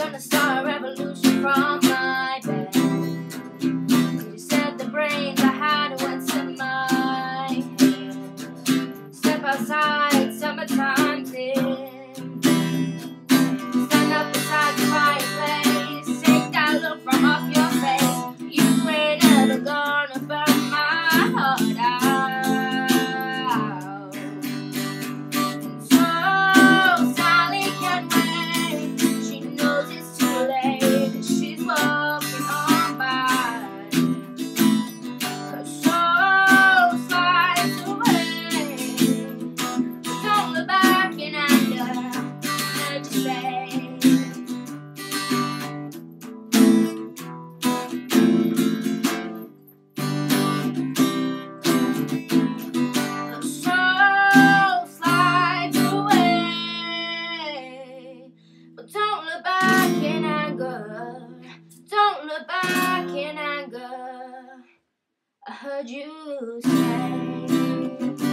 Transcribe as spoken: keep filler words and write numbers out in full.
gonna start a revolution from my bed. You said the brains I had went to my head. Step outside, summertime's in. Stand up beside the fireplace. Take that look from off your face. You ain't ever gonna burn my heart out. So Sally can wait. She knows it's too late. She's walking on by. Her soul slides away. Don't look back in anger. Heard you say. Don't look back in anger. Don't look back in anger. I heard you say.